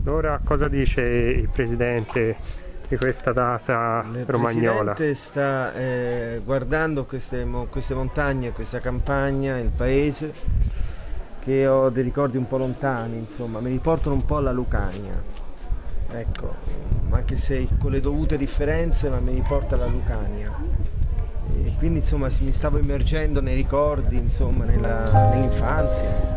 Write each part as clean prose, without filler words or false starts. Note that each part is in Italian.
Allora, cosa dice il presidente di questa data romagnola? Il presidente sta guardando queste montagne, questa campagna, il paese, che ho dei ricordi un po' lontani, insomma, mi riportano un po' alla Lucania. Ecco, anche se con le dovute differenze, ma mi riporta alla Lucania. E quindi insomma mi stavo immergendo nei ricordi, insomma, nell'infanzia.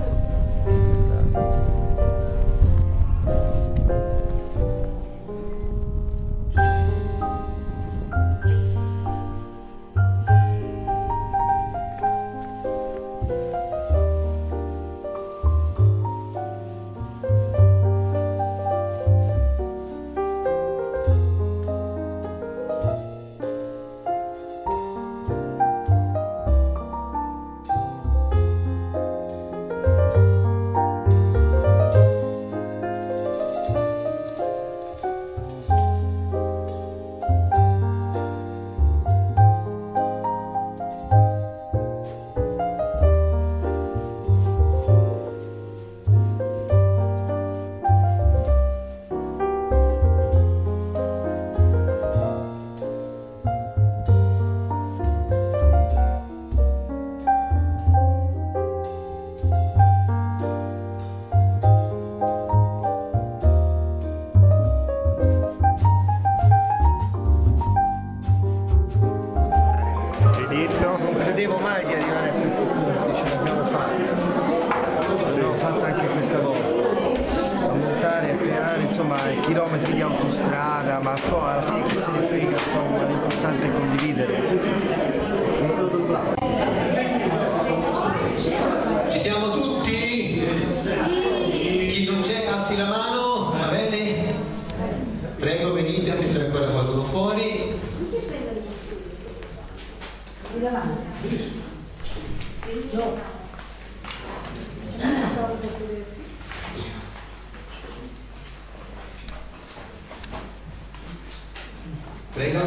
Non credevo mai di arrivare a questi punti, ce l'abbiamo fatta anche questa volta, a montare, a creare, insomma, chilometri di autostrada, ma poi alla fine che se ne frega, insomma, l'importante è condividere. Ci siamo tutti? Chi non c'è alzi la mano, va bene? Prego, venite, se c'è ancora qualcuno fuori. Prego.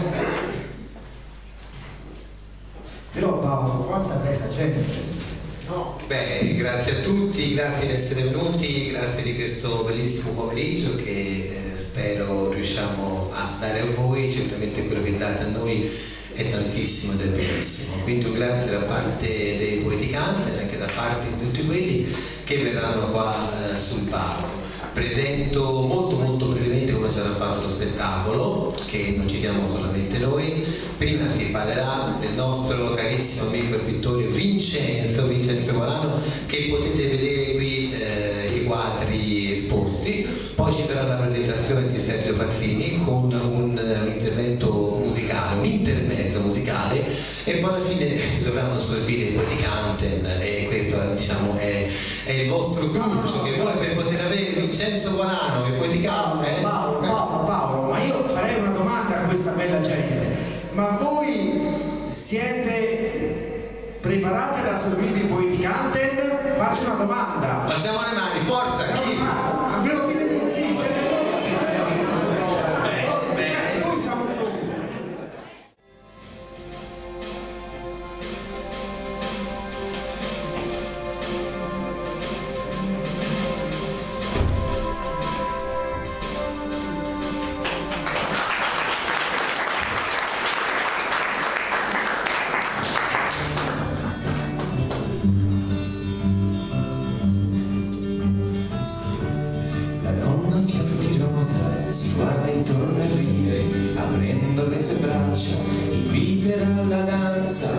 Però Paolo, quanta bella gente! No. Beh, grazie a tutti, grazie di essere venuti, grazie di questo bellissimo pomeriggio che spero riusciamo a dare a voi. Certamente quello che date a noi è tantissimo ed è bellissimo, quindi un grazie da parte dei poeticanti e anche da parte di tutti quelli che verranno qua sul palco. Presento molto brevemente come sarà fatto lo spettacolo, che non ci siamo solamente noi. Prima si parlerà del nostro carissimo amico e pittore Vincenzo Volano, che potete vedere qui i quadri esposti. Poi ci sarà la presentazione di Sergio Pazzini con un intervento musicale, un intermezzo musicale, e poi alla fine si dovranno assorbire i poeticanten, e questo diciamo è il vostro cruccio che voi per poter avere Vincenzo Volano che poeticante. Paolo, ma io farei una domanda a questa bella gente, ma voi siete preparati ad assorbire i poeticanten? Faccio una domanda. Alziamo le mani, forza! Chi? Ma ve lo dite così, siete pronti? Bene. Noi siamo pronti. Intorno e ride, aprendo le sue braccia, inviterà alla danza.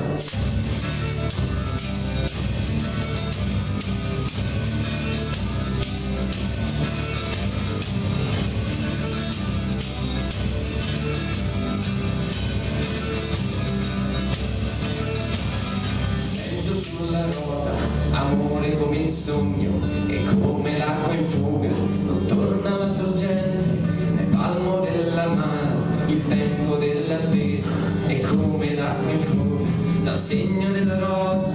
Sento sulla rosa, amore come il sogno, e come l'acqua in fuga, non torna alla sorgente. Palmo della mano, il tempo dell'attesa è come l'acqua in fuga, dal segno della rosa.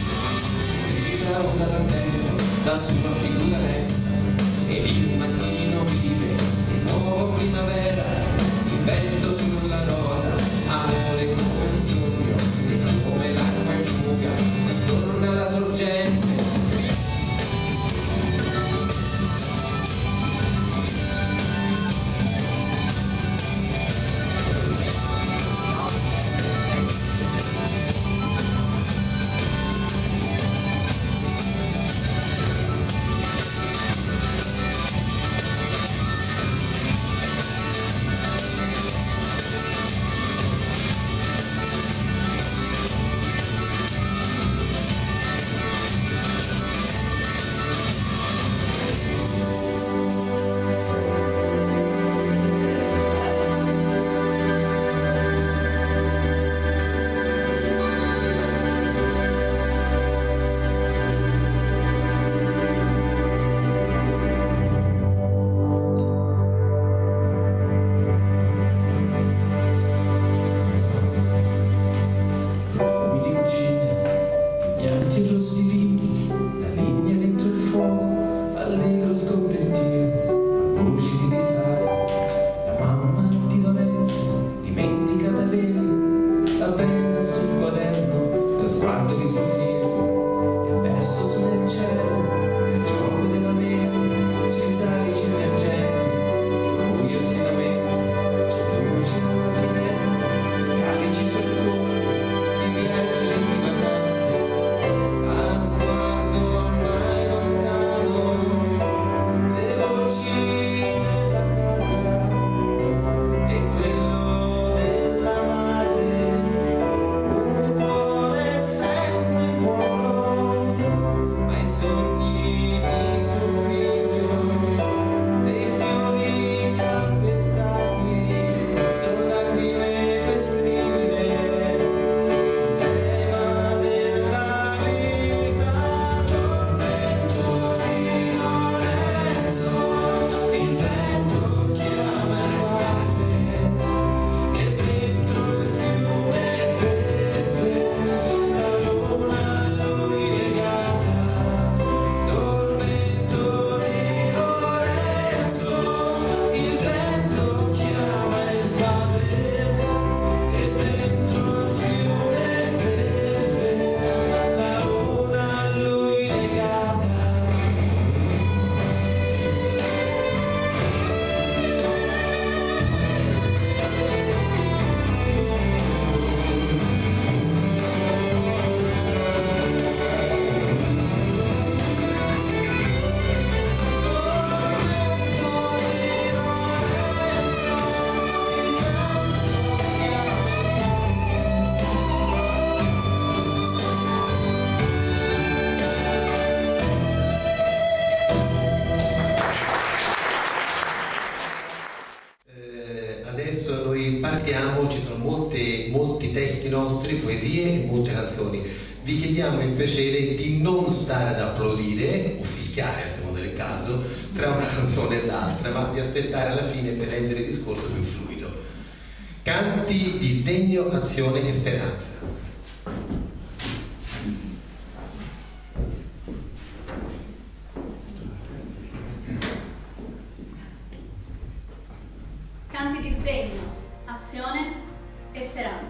Una dalla terra, la sua figura resta, ed il mattino occhi rossi vivi, la linea dentro il fuoco, allegro scopre Dio, voci di risate, la mamma di Lorenzo, dimentica da veri, la penna sul quaderno, lo sguardo di suo figlio, il verso su nel cielo, il gioco della mente, sui salici emergenti, buio si lamenta, c'è luce alla finestra, calici sul cuore, di viaggi e di vacanze, a sguardo ormai lontano, le voci della casa e quello della madre, un cuore sempre buono, ma i sogni di suo figlio, dei fiori calpestati, sono lacrime per scrivere il tema della vita. Tormento di Lorenzo, il vento chiama il mare, che dentro il fiume beve, la luna a lui legata. Tormento di Lorenzo, il vento chiama il padre, e dentro il fiume beve, la luna a lui legata. Adesso noi partiamo, ci sono molti testi nostri, poesie e molte canzoni. Vi chiediamo il piacere di non stare ad applaudire o fischiare, a seconda del caso, tra una canzone e l'altra, ma di aspettare alla fine per rendere il discorso più fluido. Canti di sdegno, azione e speranza. Canti di sdegno, azione e speranza.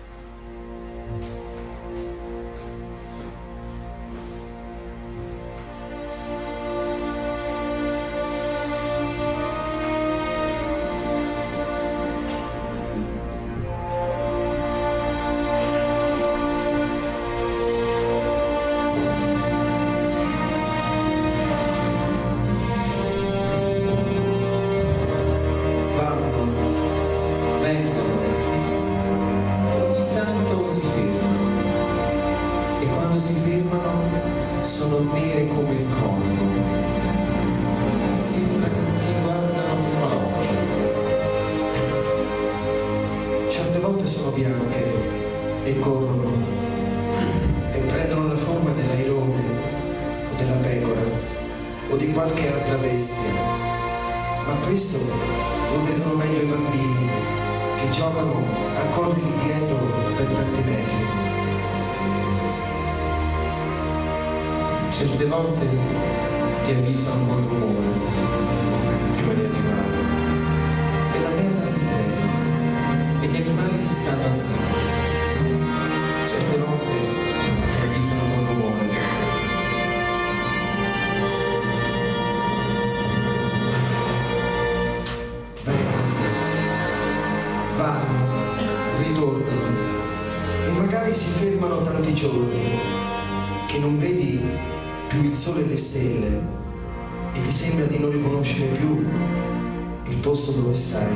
Vengono, ogni tanto si fermano, e quando si fermano sono nere come il corpo. Sembra che ti guardano con l'occhio. Certe volte sono bianche e corrono e prendono la forma dell'airone o della pecora o di qualche altra bestia, ma questo lo vedono meglio i bambini che giocano a correre dietro per tanti metri. Certe volte ti avvisano col rumore prima di arrivare, e la terra si trema e gli animali si stanno alzando. Certe volte ti avvisano col rumore. Vanno, ritornano e magari si fermano tanti giorni che non vedi più il sole e le stelle e ti sembra di non riconoscere più il posto dove stai.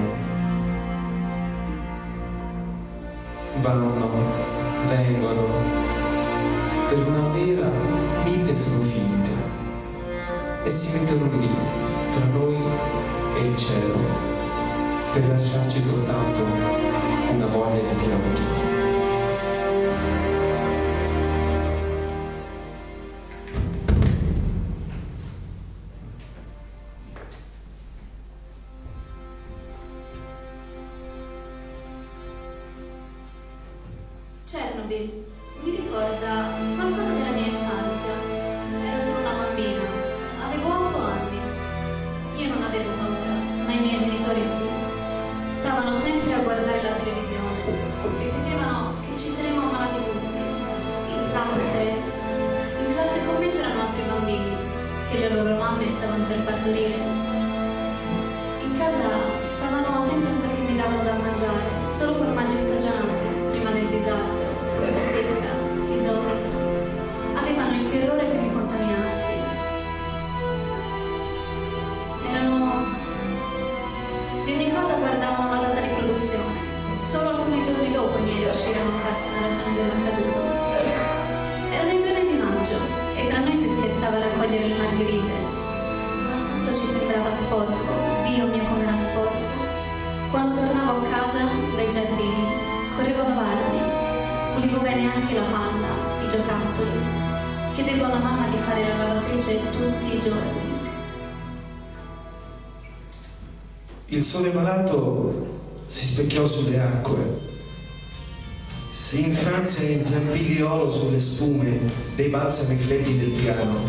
Vanno, vengono, per una vera mille sono finte, e si mettono lì, tra noi e il cielo, per lasciarci soltanto una voglia di piangere. Chernobyl mi ricorda qualcosa della mia infanzia. che le loro mamme stavano per partorire. In casa stavano attenti a quel che mi davano da mangiare, solo formaggi stagionati, prima del disastro, frutta secca, esotica. Avevano il terrore che mi contaminassi. Di ogni cosa guardavano la data di produzione. Solo alcuni giorni dopo mi riuscirono a farsi una ragione dell'accaduto. Erano i giorni di maggio e tra noi si scherzava a raccogliere le margherite. Ma tutto ci sembrava sporco, Dio mio come era sporco. Quando tornavo a casa dai giardini, correvo a lavarmi, pulivo bene anche la palla, i giocattoli. Chiedevo alla mamma di fare la lavatrice tutti i giorni. Il sole malato si specchiò sulle acque, si infranse in zampigliolo sulle spume dei balsami freddi del piano.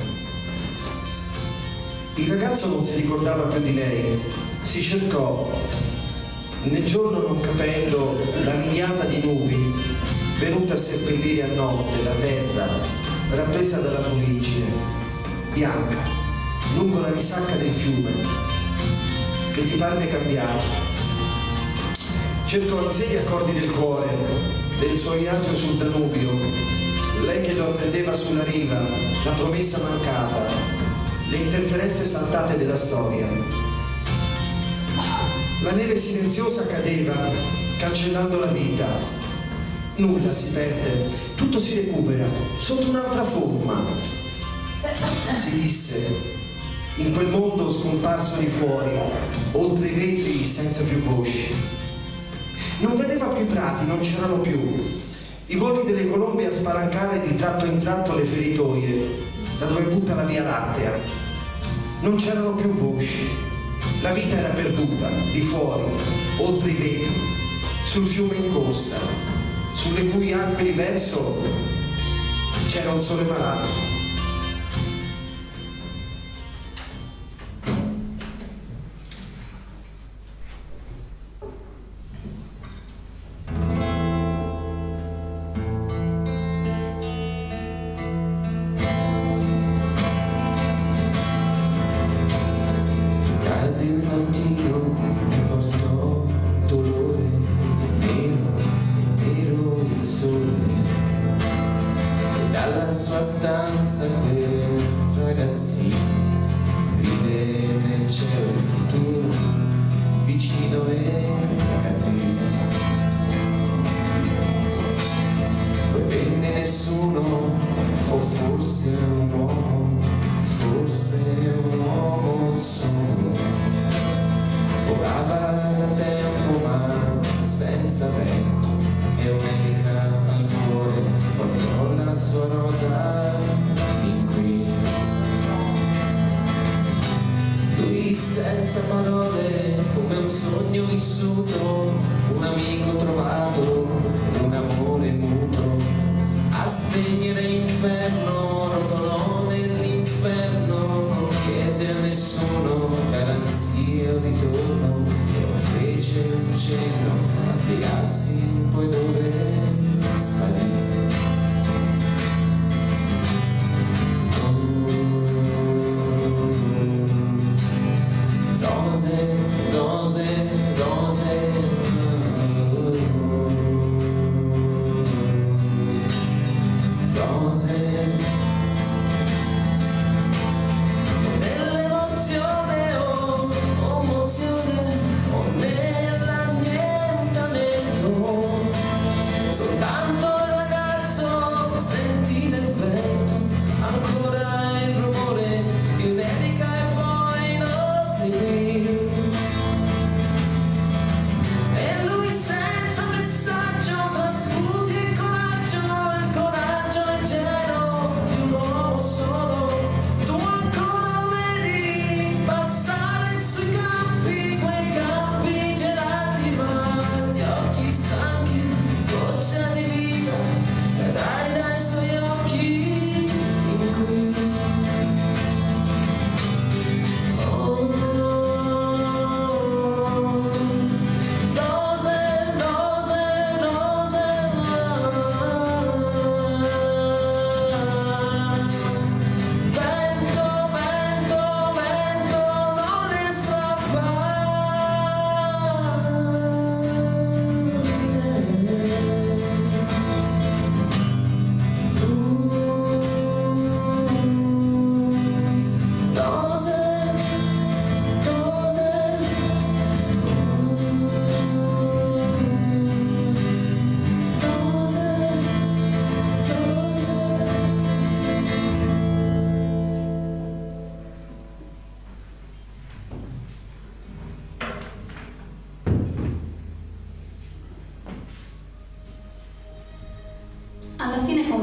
Il ragazzo non si ricordava più di lei, si cercò, nel giorno non capendo la miriada di nubi venuta a seppellire a notte la terra rappresa dalla fuligine, bianca, lungo la risacca del fiume, che gli parve cambiato. Cercò in sé gli accordi del cuore, del suo viaggio sul Danubio, lei che lo attendeva sulla riva, la promessa mancata, le interferenze saltate della storia. La neve silenziosa cadeva, cancellando la vita. Nulla si perde, tutto si recupera, sotto un'altra forma. Si disse, in quel mondo scomparso di fuori, oltre i vetri senza più voci. Non vedeva più i prati, non c'erano più. I voli delle colombe a spalancare di tratto in tratto le feritoie, da dove butta la via lattea. Non c'erano più voci. La vita era perduta, di fuori, oltre i vetri, sul fiume in corsa, sulle cui acque di verso c'era un sole malato.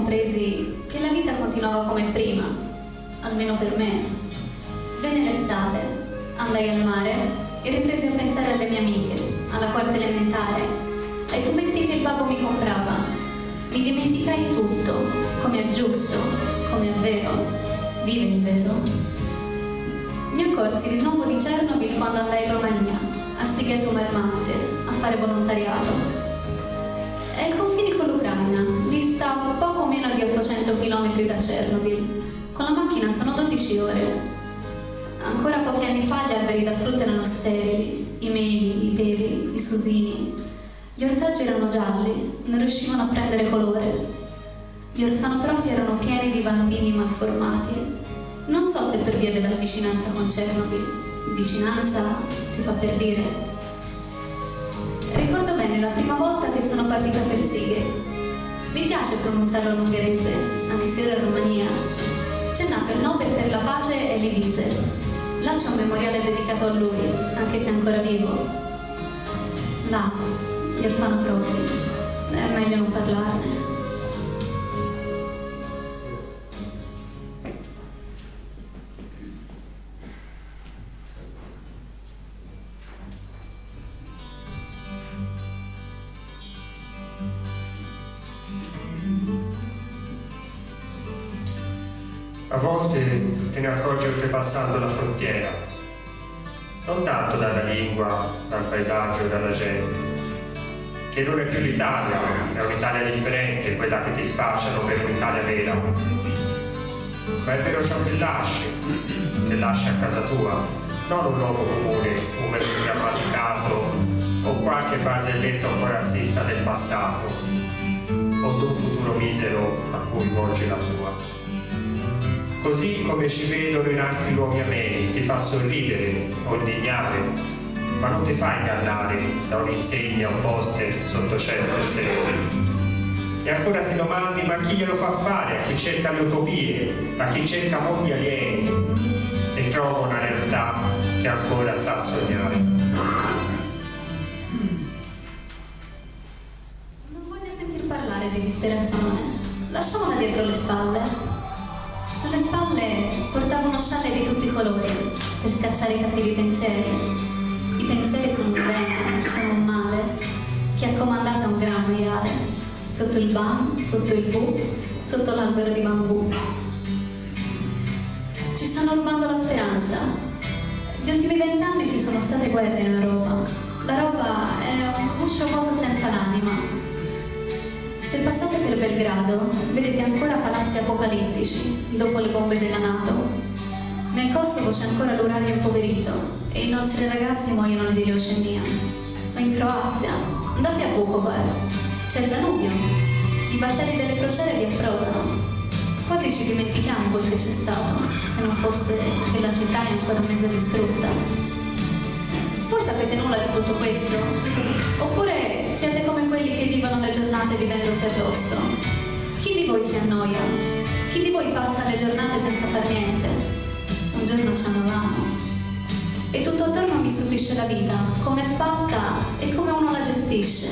compresi che la vita continuava come prima, almeno per me. Venne l'estate, andai al mare e ripresi a pensare alle mie amiche, alla quarta elementare, ai fumetti che il babbo mi comprava. Mi dimenticai tutto, come è giusto, come è vero. Vive il vero. Mi accorsi di nuovo di Chernobyl quando andai in Romania, a Sighetu Marmației, a fare volontariato. È ai confini con l'Ucraina, dista poco meno di 800 km da Chernobyl. Con la macchina sono 12 ore. Ancora pochi anni fa gli alberi da frutta erano sterili, i meli, i peri, i susini. Gli ortaggi erano gialli, non riuscivano a prendere colore. Gli orfanotrofi erano pieni di bambini malformati. Non so se per via della vicinanza con Chernobyl. Vicinanza si fa per dire. Ricordo bene la prima volta che sono partita per Sighet. Mi piace pronunciarlo in ungherese, anche se ero in Romania. C'è nato il Nobel per la pace Elie. Là c'è un memoriale dedicato a lui, anche se è ancora vivo. Là, gli orfanotrofi. È meglio non parlarne. A volte te ne accorgi oltrepassando la frontiera, non tanto dalla lingua, dal paesaggio, dalla gente, che non è più l'Italia, è un'Italia differente, quella che ti spacciano per un'Italia vera, ma è vero ciò che lasci a casa tua, non un luogo comune, un menù grammaticato o qualche barzelletto un po' razzista del passato, o tu un futuro misero a cui volgi la tua. Così come ci vedono in altri luoghi ameni, ti fa sorridere o indignare, ma non ti fa ingannare da un'insegna, un poster sotto cielo sereno. E ancora ti domandi, ma chi glielo fa fare a chi cerca le utopie, a chi cerca mondi alieni e trova una realtà che ancora sa sognare. Non voglio sentir parlare di disperazione, lasciamola dietro le spalle. Sulle spalle portavo uno scialle di tutti i colori per scacciare i cattivi pensieri. I pensieri sono un bene, sono un male. Chi ha comandato è un gran maiale. Sotto il BAM, sotto il Bu, sotto l'albero di bambù. Ci stanno rubando la speranza. Gli ultimi 20 anni ci sono state guerre in Europa. L'Europa è un guscio vuoto senza l'anima. Se passate per Belgrado, vedete ancora palazzi apocalittici, dopo le bombe della NATO. Nel Kosovo c'è ancora l'uranio impoverito e i nostri ragazzi muoiono di leucemia. Ma in Croazia, andate a Vukovar, c'è il Danubio. I battelli delle crociere vi approdano. Quasi ci dimentichiamo quel che c'è stato, se non fosse che la città è ancora mezza distrutta. Voi sapete nulla di tutto questo? Oppure siete come quelli che vivono le giornate vivendosi addosso? Chi di voi si annoia? Chi di voi passa le giornate senza far niente? Un giorno ci amavamo. E tutto attorno mi stupisce la vita, come è fatta e come uno la gestisce.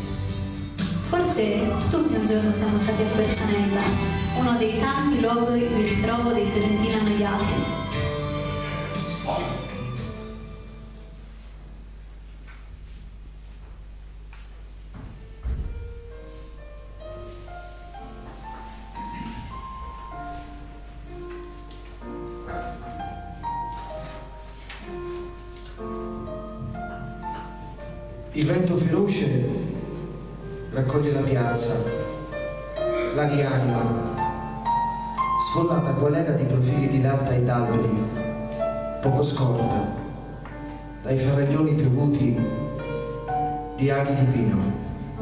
Forse tutti un giorno siamo stati a Quercianella, uno dei tanti luoghi di ritrovo dei fiorentini annoiati. Il vento feroce raccoglie la piazza, la rianima, sfollata qual era di profili di latta ed alberi, poco scorta, dai faraglioni piovuti di aghi di pino.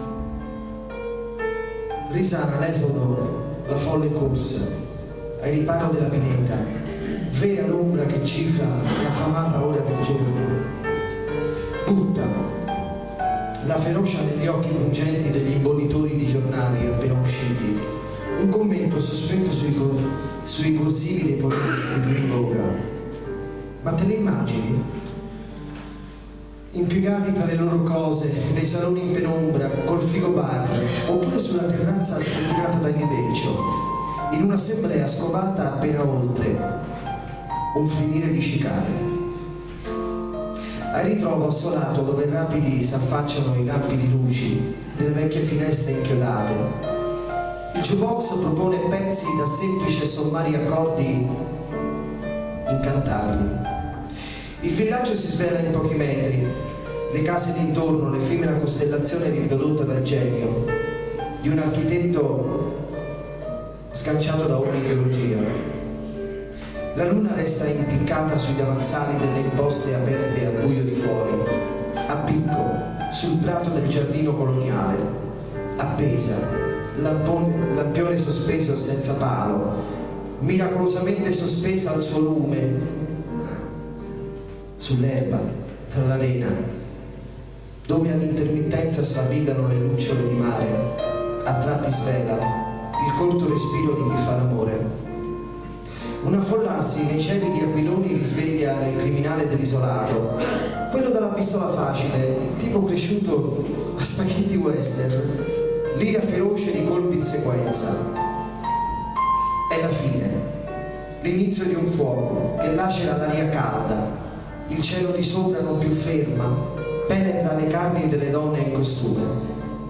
Risana l'esodo, la folle corsa, ai riparo della pineta, vea l'ombra che cifra l'affamata ora del giorno. Buttano la ferocia negli occhi pungenti degli imbonitori di giornali appena usciti, un commento sospetto sui corsivi dei politici più in voga. Ma te le immagini? impiegati tra le loro cose, nei saloni in penombra, col frigobar, oppure sulla terrazza sventilata dal ghiaccio, in un'assemblea scovata appena oltre un finire di cicale. Al ritrovo assolato dove rapidi s'affacciano i lampi di luci delle vecchie finestre inchiodate, il jukebox propone pezzi da semplici e sommari accordi incantabili. Il villaggio si svela in pochi metri, le case d'intorno, l'effimera costellazione riprodotta dal genio di un architetto sganciato da ogni ideologia. La luna resta impiccata sui davanzali delle imposte aperte al buio di fuori, a picco, sul prato del giardino coloniale, appesa, lampione sospeso senza palo, miracolosamente sospesa al suo lume, sull'erba, tra l'arena, dove all'intermittenza s'avvigano le lucciole di mare, a tratti svela il corto respiro di chi fa l'amore. Un affollarsi nei cieli di aquiloni risveglia il criminale dell'isolato, quello dalla pistola facile, tipo cresciuto a spaghetti western, l'ira feroce di colpi in sequenza. È la fine, l'inizio di un fuoco che lacera l'aria calda, il cielo di sopra non più ferma, penetra le carni delle donne in costume.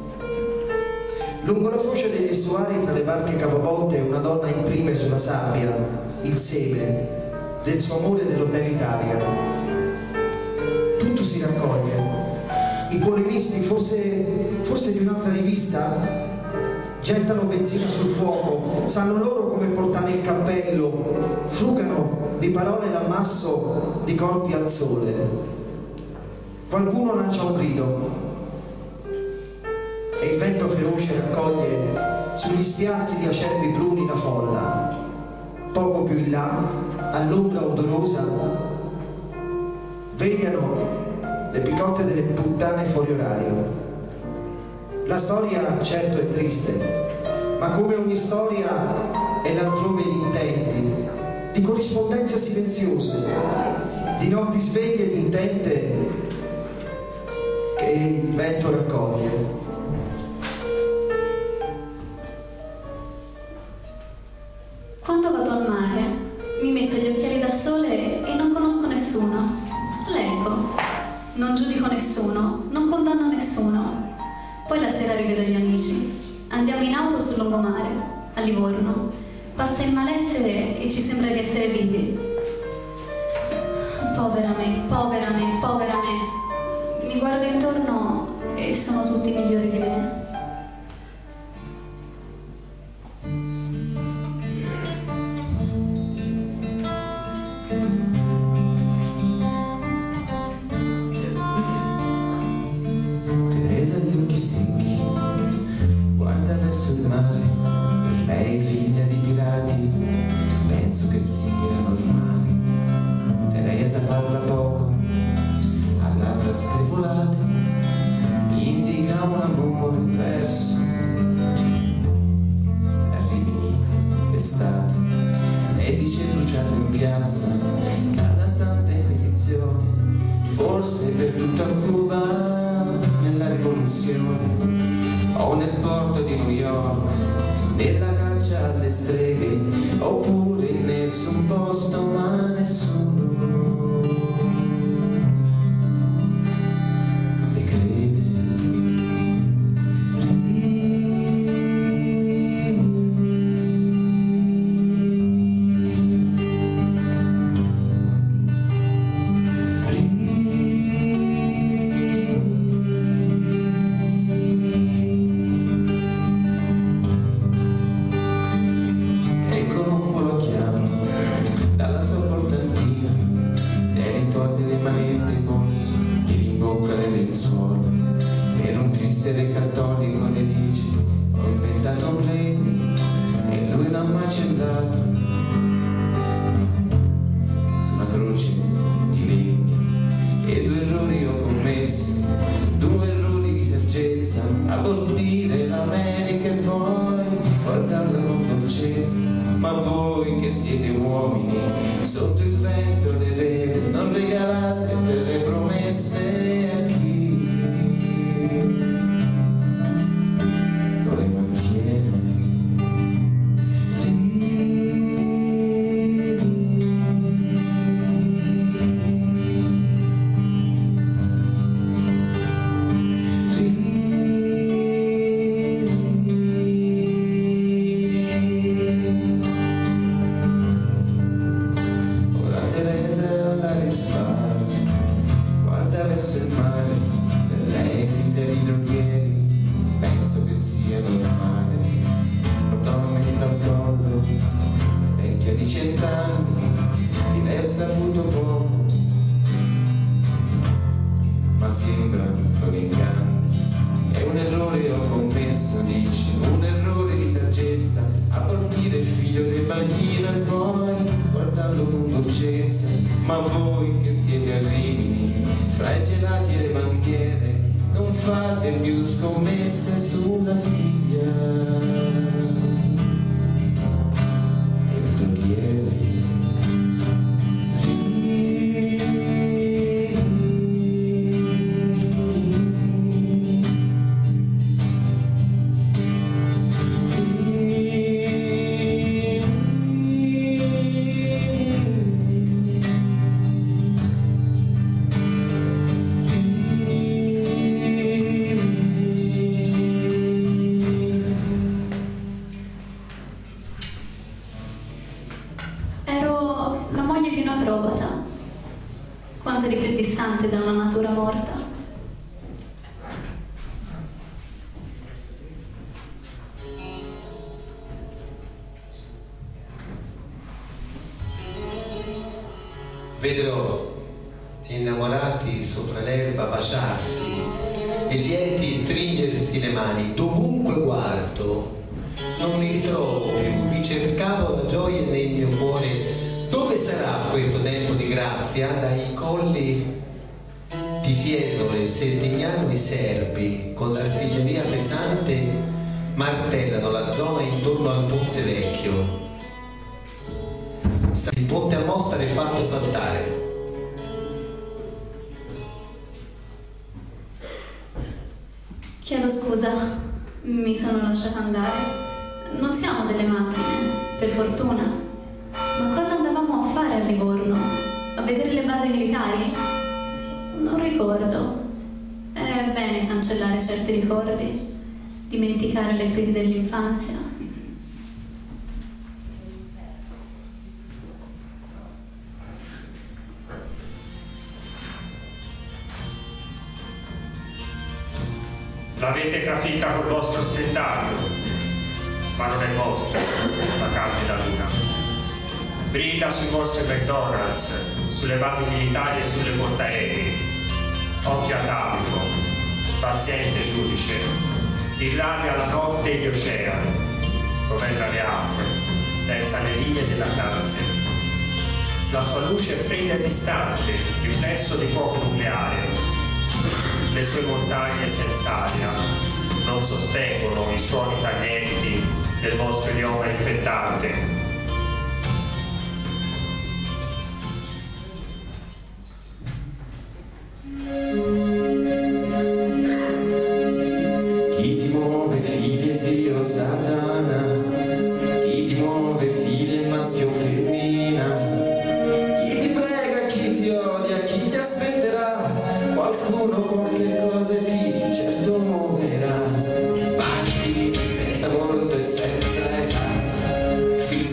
Lungo la foce degli estuari tra le barche capovolte una donna imprime sulla sabbia il seme del suo amore dell'Hotel Italia. Tutto si raccoglie. I polemisti, forse di un'altra rivista, gettano benzina sul fuoco, sanno loro come portare il cappello, frugano di parole l'ammasso di corpi al sole. Qualcuno lancia un grido e il vento feroce raccoglie sugli spiazzi di acerbi bruni la folla. Poco più in là, all'ombra odorosa, vegliano le picotte delle puttane fuori orario. La storia certo è triste, ma come ogni storia è l'altrove di intenti, di corrispondenze silenziose, di notti sveglie ed intente che il vento raccoglie. Quando vado al mare, mi metto gli occhiali da sole e non conosco nessuno. Leggo, non giudico nessuno, non condanno nessuno. Poi la sera rivedo gli amici. Andiamo in auto sul lungomare, a Livorno. Passa il malessere e ci sembra di essere vivi. Povera me, povera me, povera me. Mi guardo intorno e sono tutti migliori di me. Forse perduto a Cuba nella rivoluzione o nel porto di New York, nella caccia alle streghe, oppure in nessun posto ma nessuno le crede. Cattolico le dice, ho inventato un regno e lui l'ha macellato su una croce di legno. E due errori ho commesso, due errori di saggezza, abortire l'America e poi guardarla con dolcezza. Ma voi che siete uomini, sotto il vento le vele non regalate delle promesse. 100 anni, di lei ho saputo poco, ma sembra un inganno. È un errore ho commesso, dici, un errore di saggezza, abortire il figlio del bagnino e poi guardarlo con dolcezza. Ma voi che siete a Rimini, fra i gelati e le banchiere, non fate più scommesse sulla figlia del torriere. Quanto di più distante da una natura morta. Vedrò innamorati sopra l'erba baciarsi e lieti stringersi le mani. Dovunque guardo non mi ritrovo più, ricercavo la gioia nel mio cuore. Dove sarà questo tempo di grazia? Dai colli di Fiesole, Serdignano e Serbi, con l'artiglieria pesante, martellano la zona intorno al Ponte Vecchio. Il ponte a Mostra è fatto saltare. Chiedo scusa, mi sono lasciata andare. Non siamo delle macchine, per fortuna. Ma cosa andavamo a fare a Livorno? A vedere le basi militari? Non ricordo. È bene cancellare certi ricordi, dimenticare le crisi dell'infanzia. L'avete trafitta col vostro stendario, ma non è vostra la candida luna. Brilla sui vostri McDonald's, sulle basi militari e sulle portaerei. Occhio atavico, paziente giudice, irradia la notte e gli oceani, governa le acque, senza le linee della carte. La sua luce è fredda e distante, riflesso di fuoco nucleare. Le sue montagne senza aria non sostengono i suoni taglienti del vostro idioma infettante. Chi ti muove figli è Dio Satana, chi ti muove figli è maschio o femmina, chi ti prega, chi ti odia, chi ti aspetterà, qualcuno qualche cosa e figli certo muoverà, vanti senza volto e senza età,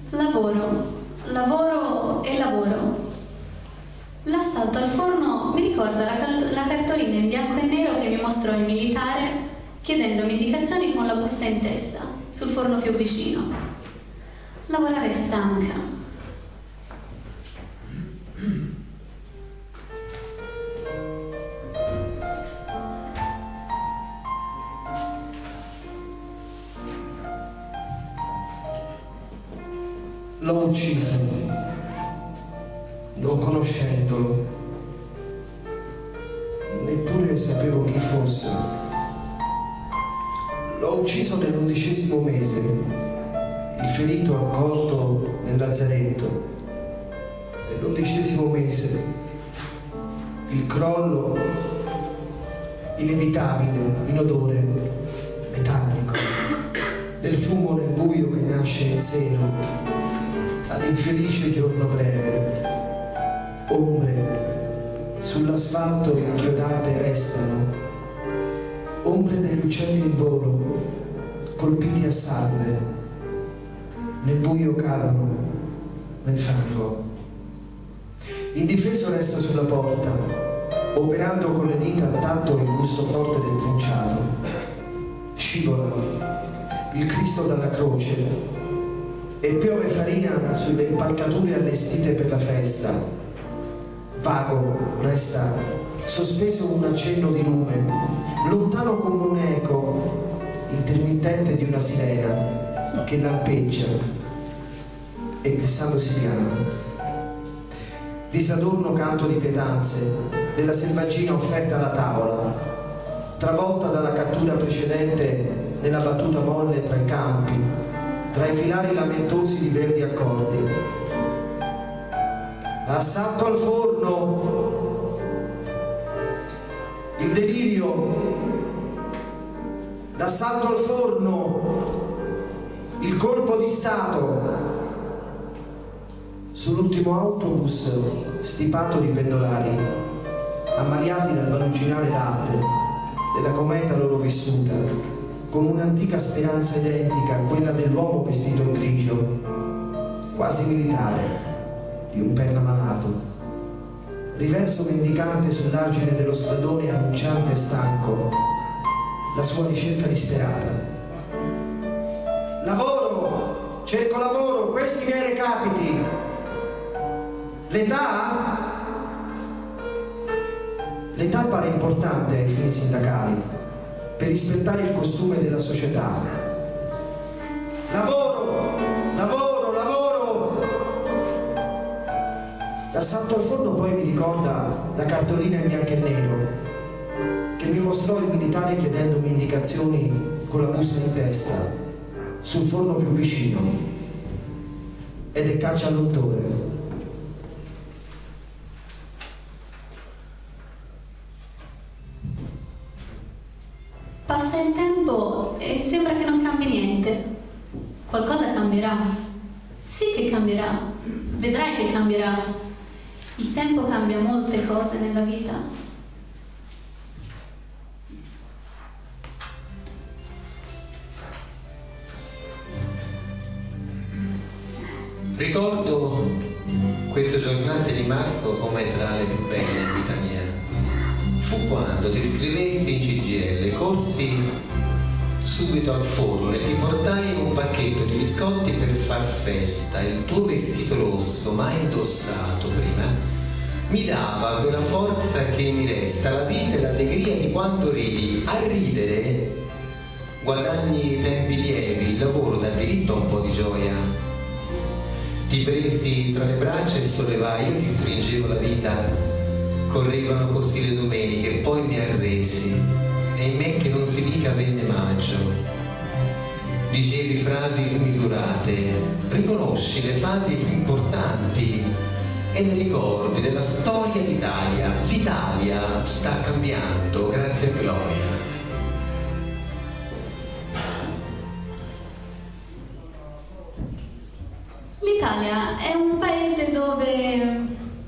Lavoro, lavoro e lavoro. L'assalto al forno mi ricorda la cartolina in bianco e nero che mi mostrò il militare chiedendomi indicazioni con la busta in testa sul forno più vicino. Lavorare stanca. L'ho ucciso, non conoscendolo, neppure sapevo chi fosse. L'ho ucciso nell'11° mese, il ferito accolto nel lazzaretto. Nell'11° mese, il crollo inevitabile, in odore metallico, del fumo nel buio che nasce in seno all'infelice giorno breve. Ombre sull'asfalto inchiodate restano, ombre degli uccelli in volo, colpiti a salve, nel buio cadono, nel fango. Indifeso resto sulla porta, operando con le dita al tatto il gusto forte del trinciato. Scivola il Cristo dalla croce e piove farina sulle impalcature allestite per la festa. Vago resta sospeso un accenno di lume, lontano come un eco intermittente di una sirena che lampeggia e glissandosi piano. Disadorno canto di pietanze della selvaggina offerta alla tavola, travolta dalla cattura precedente nella battuta molle tra i campi, tra i filari lamentosi di verdi accordi. Assalto al forno, il delirio, l'assalto al forno, il colpo di Stato. Sull'ultimo autobus stipato di pendolari, ammaliati dal baluginare latte della cometa loro vissuta, con un'antica speranza identica a quella dell'uomo vestito in grigio, quasi militare, di un perla malato. Riverso mendicante sull'argine dello stradone annunciante e stanco, la sua ricerca disperata. Lavoro, cerco lavoro, questi miei recapiti. L'età? L'età pare importante ai fini sindacali, per rispettare il costume della società. Lavoro, lavoro, lavoro. L'assalto al forno poi mi ricorda la cartolina in bianco e nero che mi mostrò il militare chiedendomi indicazioni con la busta in testa sul forno più vicino. Ed è caccia all'untore. Passa il tempo e sembra che non cambi niente. Qualcosa cambierà. Sì che cambierà. Vedrai che cambierà. Il tempo cambia molte cose nella vita. Ricordo queste giornate di marzo come tra le più belle in vita mia. Fu quando ti iscrivesti in CGIL, corsi subito al forno e ti portai un pacchetto di biscotti per far festa. Il tuo vestito rosso, mai indossato prima, mi dava quella forza che mi resta, la vita e l'allegria di quando ridi. A ridere guadagni tempi lievi, il lavoro dà diritto a un po' di gioia. Ti presi tra le braccia e sollevai, io ti stringevo la vita. Correvano così le domeniche, poi mi arresi, e in me che non si dica venne maggio. Dicevi frasi smisurate, riconosci le fasi più importanti e le ricordi della storia d'Italia. L'Italia sta cambiando, grazie a Gloria. L'Italia è un paese dove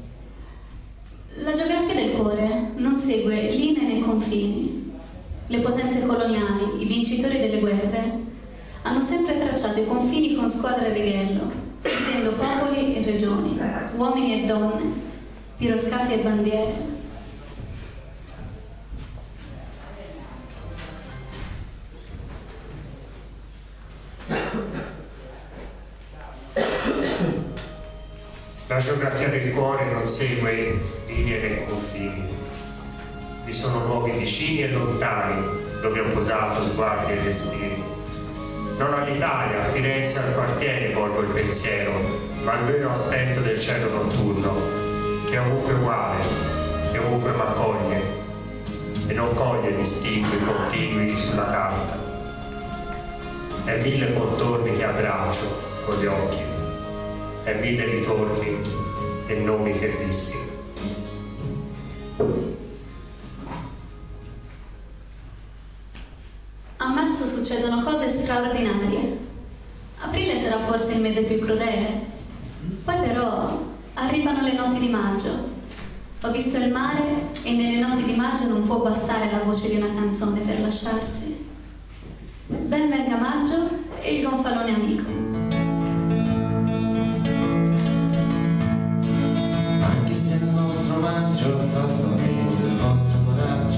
la geografia del cuore non segue linee né confini. Le potenze coloniali, i vincitori delle guerre, hanno sempre tracciato i confini con squadre e righello. dividendo popoli e regioni, uomini e donne, piroscafi e bandiere. La geografia del cuore non segue linee né confini. Vi sono luoghi vicini e lontani dove ho posato sguardi e respiri. Non all'Italia, a Firenze o al quartiere volgo il pensiero, ma al vero aspetto del cielo notturno, che è ovunque uguale e ovunque m'accoglie e non coglie distingui continui sulla carta. È mille contorni che abbraccio con gli occhi, è mille ritorni e nomi che dissi. A marzo succedono cose straordinarie. Aprile sarà forse il mese più crudele. Poi però arrivano le notti di maggio. Ho visto il mare e nelle notti di maggio non può bastare la voce di una canzone per lasciarsi. Ben venga maggio e il gonfalone amico. Anche se il nostro maggio ha fatto meno del vostro coraggio,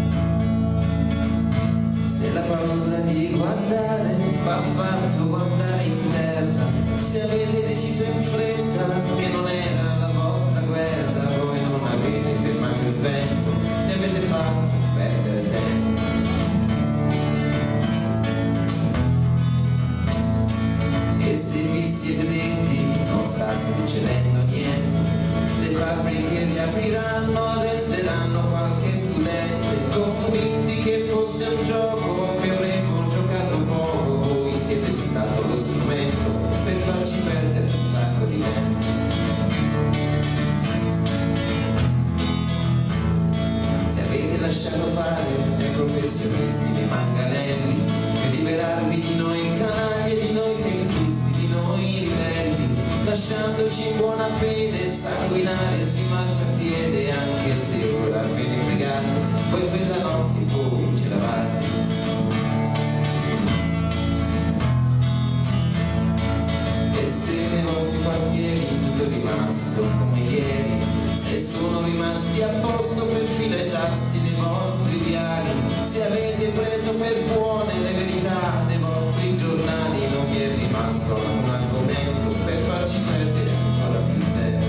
se la paura di guardare va fatto guardare in terra, se avete deciso in fretta che non era la vostra guerra, voi non avete fermato il vento, ne avete fatto perdere tempo. E se vi siete detti non sta succedendo niente, le fabbriche riapriranno, resteranno qualche studente, convinti che fosse un gioco, che avremmo giocato poco, voi siete stato lo strumento per farci perdere un sacco di tempo. Se avete lasciato fare ai professionisti dei manganelli, per liberarvi di noi canaglie, di noi tempisti, di noi ribelli, lasciandoci in buona fede sanguinare sui marciapiede, anche se ora ve ne fregate, poi quella notte voi c'eravate. E se nei vostri quartieri tutto è rimasto come ieri, se sono rimasti a posto perfino i sassi dei vostri diari, se avete preso per buone le verità dei vostri giornali, non vi è rimasto un argomento per farci perdere ancora più tempo.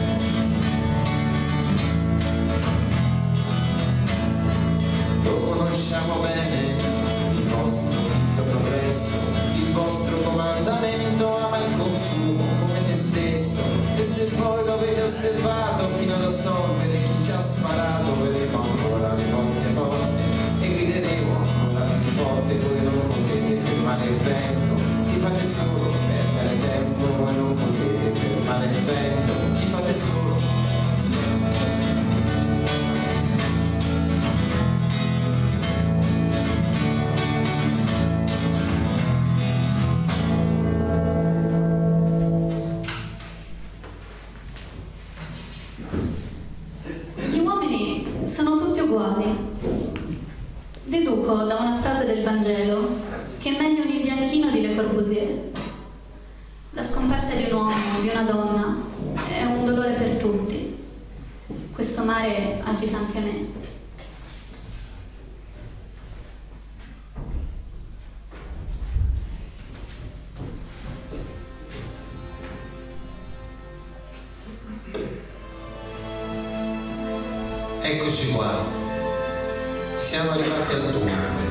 Lo conosciamo bene, il vostro finto progresso, il vostro comandamento, ama il consumo come te stesso, e se poi lo avete osservato fino ad assolvere chi ci ha sparato, vedremo ancora le vostre porte e grideremo ancora più forte, voi non potete fermare il vento, chi fate solo perdere tempo, voi non potete fermare il vento, chi fate solo. Gli uomini sono tutti uguali. Deduco da una frase del Vangelo che è meglio un imbianchino di Le Corbusier. La scomparsa di un uomo, di una donna, è un dolore per tutti. Questo mare agita anche me. Eccoci qua, siamo arrivati al dunque.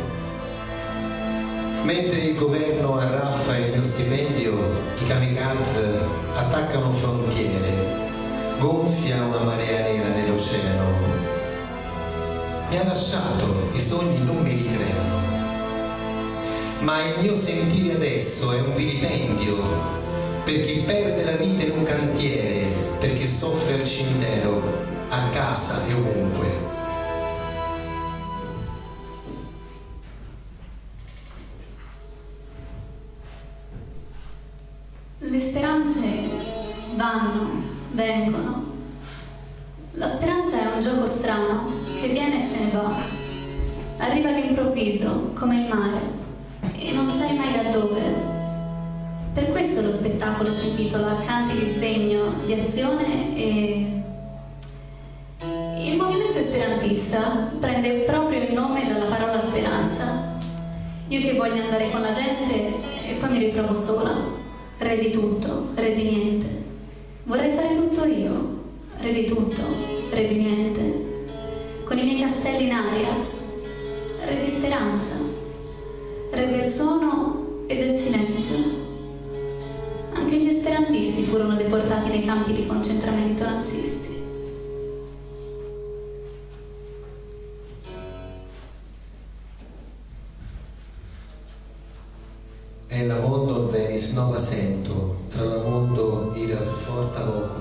Mentre il governo arraffa il mio stipendio, i kamikaze attaccano frontiere, gonfia una marea nera nell'oceano. Mi ha lasciato, i sogni non mi ricreano, ma il mio sentire adesso è un vilipendio per chi perde la vita in un cantiere, per chi soffre al cimitero, a casa e ovunque. Le speranze vanno, vengono. La speranza è un gioco strano che viene e se ne va. Arriva all'improvviso, come il mare, e non sai mai da dove. Per questo lo spettacolo si intitola Canti di sdegno, di azione e... Il movimento esperantista prende proprio il nome dalla parola speranza. Io che voglio andare con la gente e poi mi ritrovo sola, re di tutto, re di niente. Vorrei fare tutto io, re di tutto, re di niente. Con i miei castelli in aria, re di speranza, re del suono e del silenzio. Anche gli esperantisti furono deportati nei campi di concentramento nazisti. E la mondo venis nova sento, tra la mondo iras forta voco.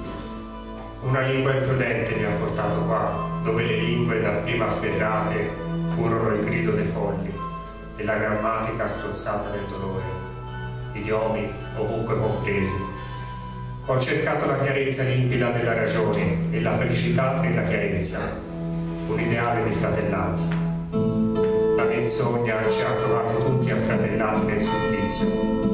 Una lingua imprudente mi ha portato qua, dove le lingue dapprima afferrate furono il grido dei folli e la grammatica strozzata del dolore, idiomi ovunque compresi. Ho cercato la chiarezza limpida della ragione e la felicità nella chiarezza, un ideale di fratellanza. La menzogna ci ha trovato tutti affratellati nel supplizio.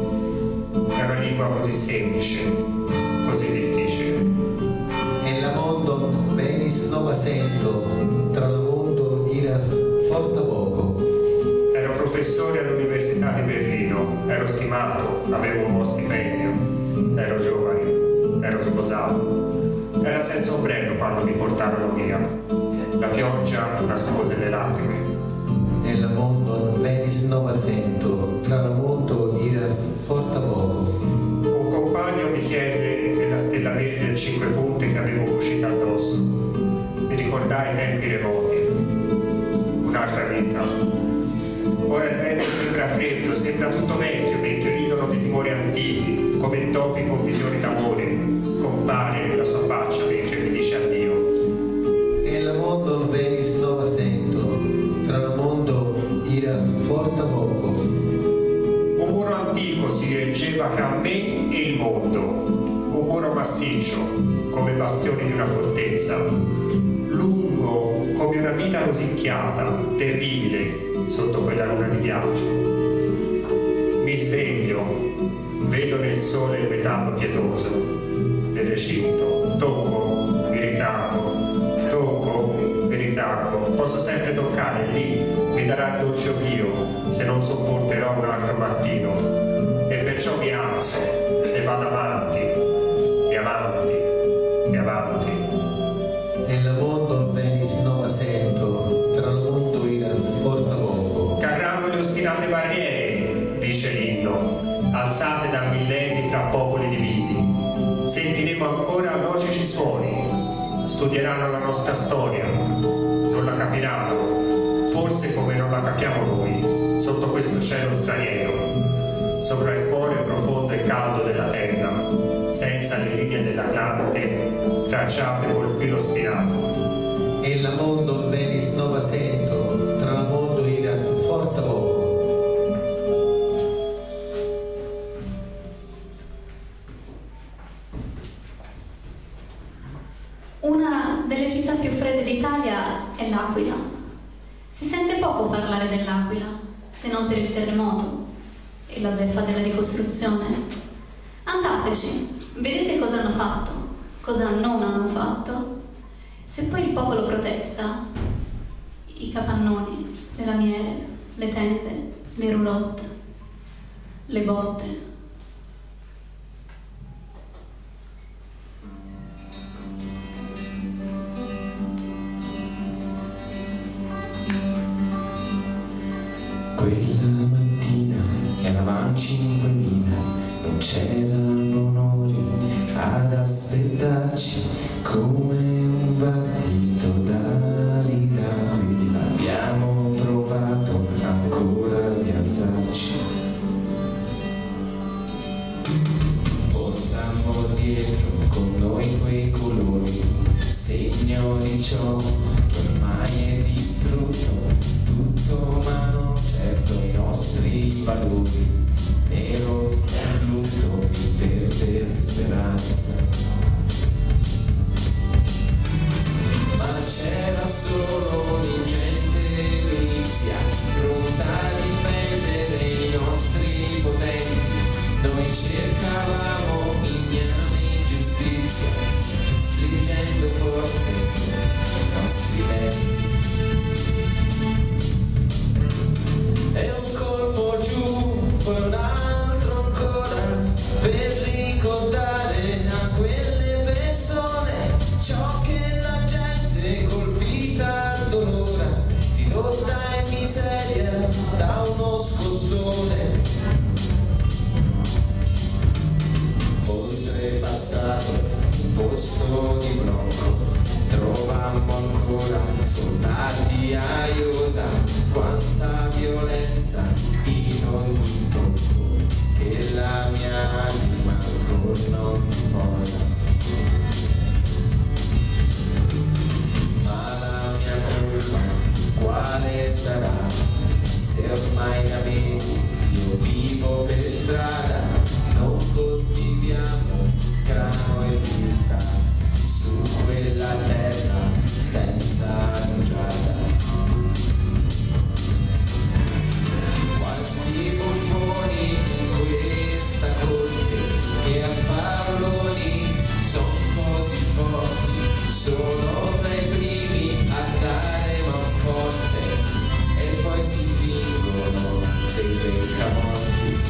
È una lingua così semplice, così difficile. E la mondo venis nova sento, tra la mondo iras forta voco. Ero professore all'Università di Berlino, ero stimato, avevo un buon stipendio, ero giovane, ero sposato. Era senza ombrello quando mi portarono via. La pioggia nascose le lacrime. E la mondo venis nova sento, tra la mondo iras forta voco. Un compagno mi chiese della stella verde a 5 punte che avevo cucita addosso. Mi ricordai i tempi remoti. Un'altra vita. Ora il vento sembra freddo, sembra tutto vecchio, mentre ridono di timori antichi, come topi con visioni d'amore. Scompare la sua faccia mentre mi dice addio. E la mondo venis nova sento, tra la mondo iras forta voco. Un muro antico si reggeva tra me e il mondo, un muro massiccio, come bastioni di una fortezza, lungo come una vita rosicchiata, terribile sotto quella luna di ghiaccio. Mi sveglio, vedo nel sole il metallo pietoso del recinto, tocco, mi ricraco, tocco, mi ricraco, posso sempre toccare lì, mi darà il dolce oblio se non sopporterò un altro mattino, e perciò mi alzo e vado avanti, e avanti, e avanti. E la mondo venis nova sento, tra la mondo iras forta voco. Cadranno le ostinate barriere, dice l'inno, alzate da millenni fra popoli divisi. Sentiremo ancora logici suoni, studieranno la nostra storia, non la capiranno, forse come non la capiamo noi, sotto questo cielo straniero, sopra il cuore profondo e caldo della terra, senza le linee dell'Atlante tracciate col filo spinato. E la mondo venis nova sento, tra la mondo iras forta voco. Una delle città più fredde d'Italia è l'Aquila. Si sente poco parlare dell'Aquila, se non per il terremoto e la beffa della ricostruzione. Andateci, vedete cosa hanno fatto, cosa non hanno fatto. Se poi il popolo protesta, i capannoni, le lamiere, le tende, le roulotte, le botte. Quella mattina eravamo 5.000, non c'erano onori ad aspettarci, come un battito d'ali d'Aquila. Abbiamo provato ancora a rialzarci. Portammo dietro con noi quei colori, segno di ciò che ormai è distrutto tutto, ma non certo i nostri valori. Nero è lutto, verde speranza. Ma c'era solo l'ingente milizia, pronta a difendere i nostri potenti. Noi cercavamo ignami giustizia, stringendo forte i nostri denti. E un colpo giù, poi un altro ancora, per ricordare a quelle persone ciò che la gente colpita dolora, ridotta in miseria da uno scossone. Oltrepassato un posto di blocco, trovammo ancora soldati a Iosa, quanta violenza in ogni tocco che la mia anima ancora non posa. Ma la mia colpa quale sarà, se ormai da mesi io vivo per strada, non coltiviamo grano e vita su quella terra senza rugiada. Quanti buffoni in questa corte che a paroloni son così forti, sono tra i primi a dare manforte e poi si fingono dei beccamorti.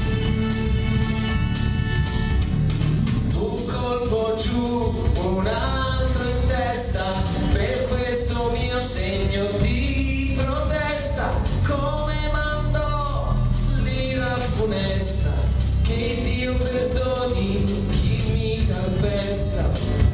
Un colpo giù, un altro in testa, per questo mio segno di protesta, come mandò l'ira funesta, che Dio perdoni chi mi calpesta.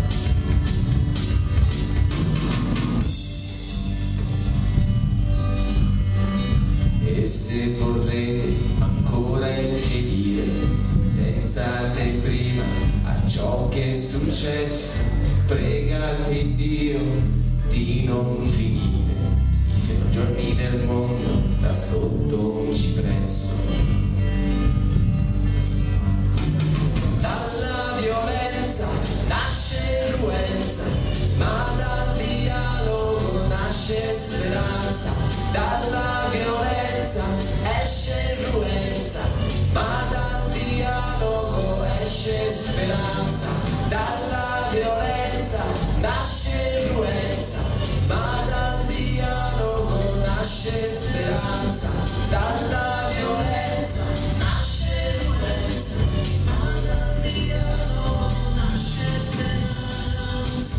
E se vorrete ancora infierire, pensate prima a ciò che è successo, pregate Dio di non finire i giorni del mondo da sotto un cipresso. Dalla violenza nasce ruenza, ma dal dialogo nasce speranza. Dalla violenza esce ruenza, ma dal dialogo esce speranza. Dalla violenza nasce ruenza, ma dal dialogo nasce speranza. Dalla violenza nasce ruenza, ma dal dialogo nasce speranza.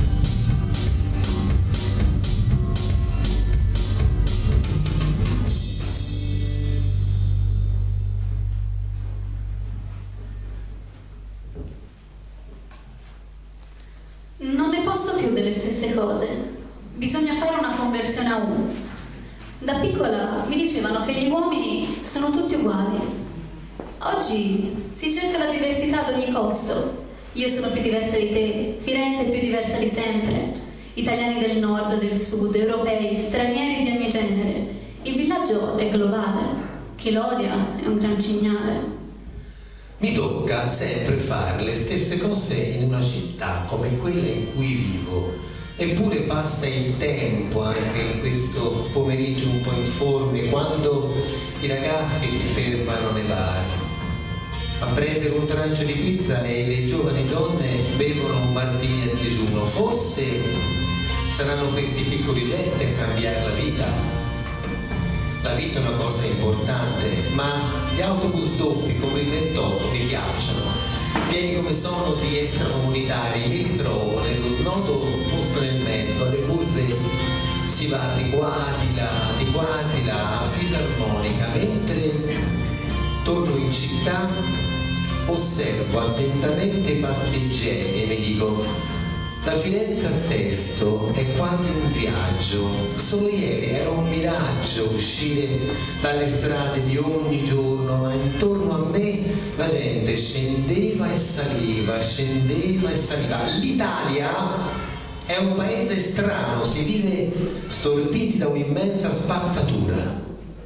Non ne posso più delle stesse cose. Bisogna fare una conversione a uno. Da piccola mi dicevano che gli uomini sono tutti uguali. Oggi si cerca la diversità ad ogni costo. Io sono più diversa di te, Firenze è più diversa di sempre. Italiani del nord, del sud, europei, stranieri di ogni genere. Il villaggio è globale. Chi lo odia è un gran cignale. Mi tocca sempre fare le stesse cose in una città come quella in cui vivo, eppure passa il tempo anche in questo pomeriggio un po' informe, quando i ragazzi si fermano nei bar a prendere un trancio di pizza e le giovani donne bevono un martini a digiuno. Forse saranno questi piccoli gesti a cambiare la vita. La vita è una cosa importante, ma gli autobus doppi come il 28 mi piacciono. Pieni come sono di extracomunitari, mi ritrovo nello snodo posto nel mezzo, alle curve si va di qua di là, a fisarmonica, mentre torno in città osservo attentamente i passeggeri e mi dico: da Firenze a Sesto è quasi un viaggio. Solo ieri era un miraggio uscire dalle strade di ogni giorno, ma intorno a me la gente scendeva e saliva, scendeva e saliva. L'Italia è un paese strano, si vive storditi da un'immensa spazzatura.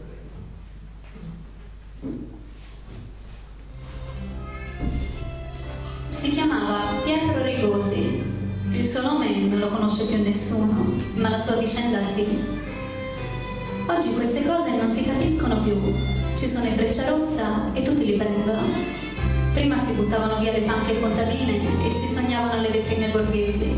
Si chiamava Pietro Rigosi. Il suo nome non lo conosce più nessuno, ma la sua vicenda sì. Oggi queste cose non si capiscono più. Ci sono i Frecciarossa e tutti li prendono. Prima si buttavano via le panche contadine e si sognavano le vetrine borghesi.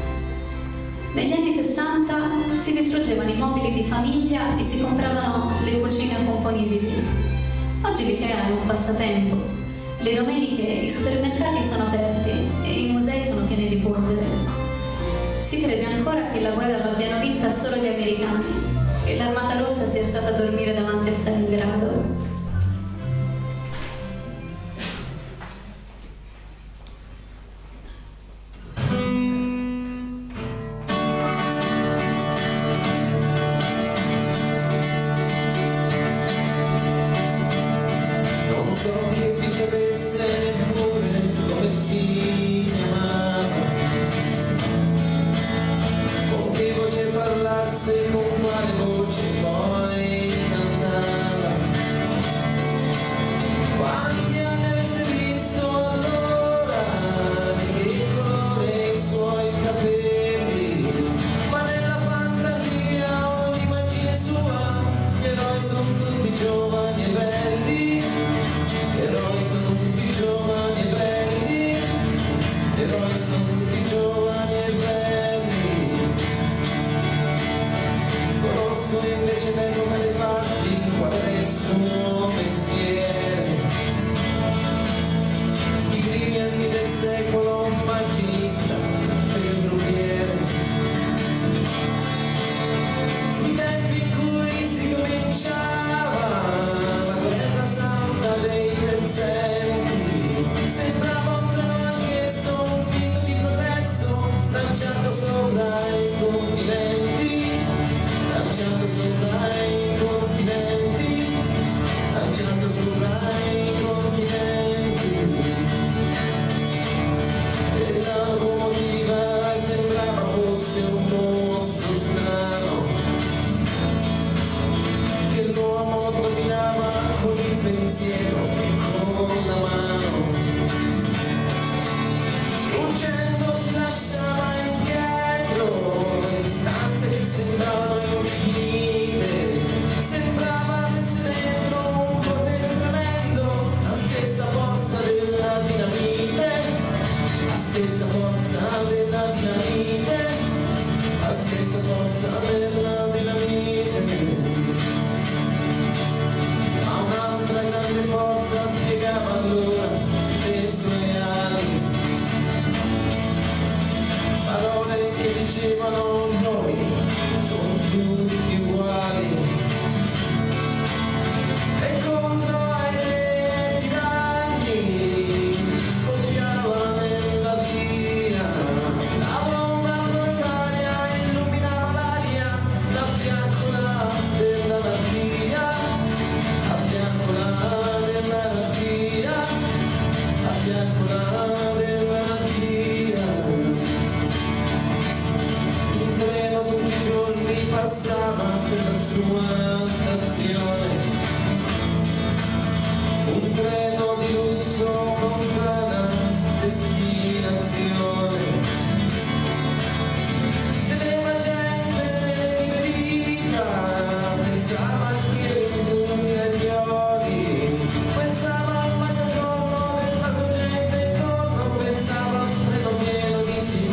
Negli anni 60 si distruggevano i mobili di famiglia e si compravano le cucine componibili. Oggi l'IKEA è un passatempo. Le domeniche i supermercati sono aperti e i musei sono pieni di polvere. Si crede ancora che la guerra l'abbiano vinta solo gli americani e l'Armata Rossa sia stata a dormire davanti a Stalingrado.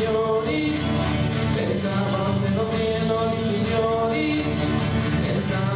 Pensava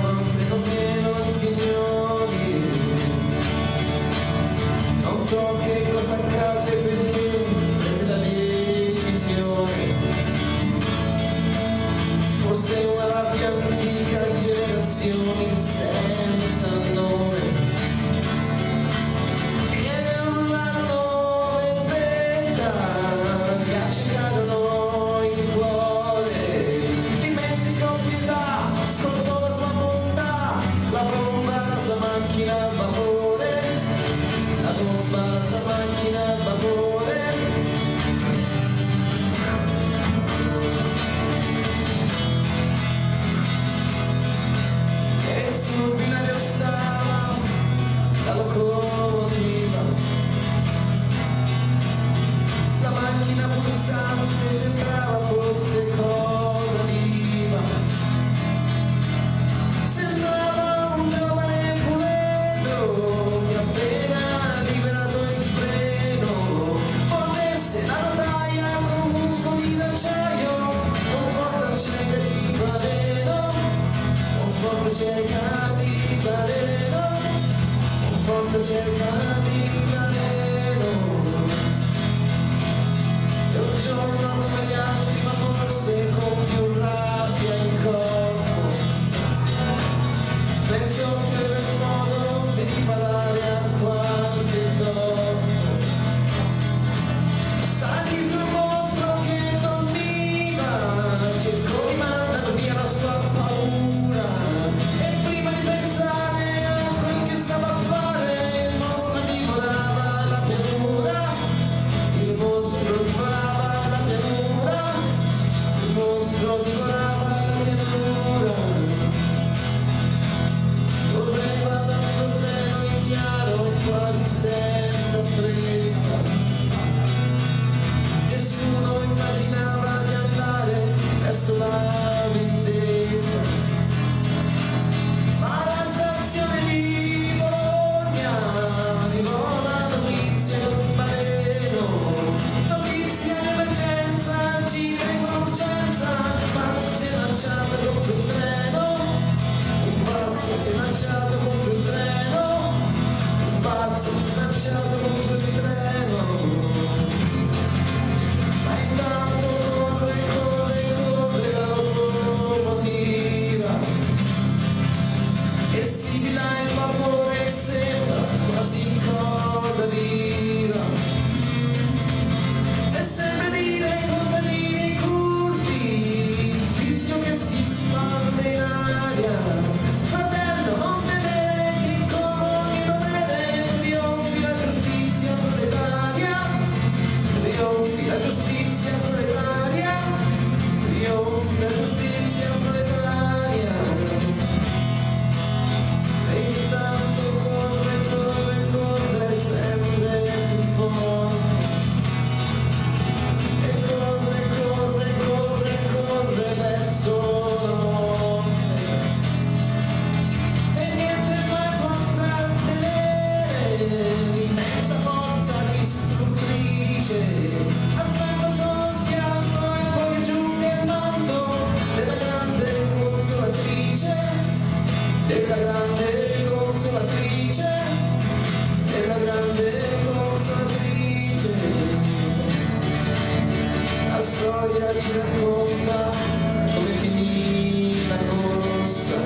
racconta come finì la corsa,